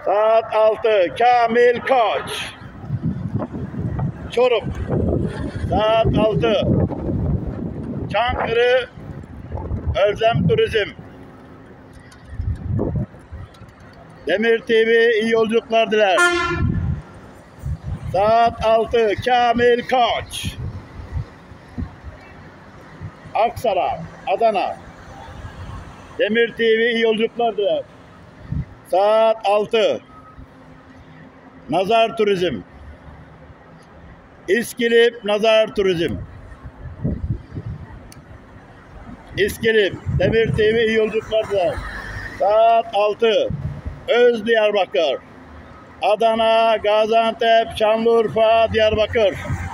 Saat 6 Kamil Koç. Çorum. Saat 6 Çankırı Özlem Turizm. Demir TV iyi yolculuklar diler. Saat 6 Kamil Koç. Aksaray, Adana. Demir TV iyi yolculuklar diler. Saat 6 Nazar Turizm. İskilip Nazar Turizm. İskilip Demir TV iyi yolculuklar diler. Saat 6 Öz Diyarbakır. Adana, Gaziantep, Şanlıurfa, Diyarbakır.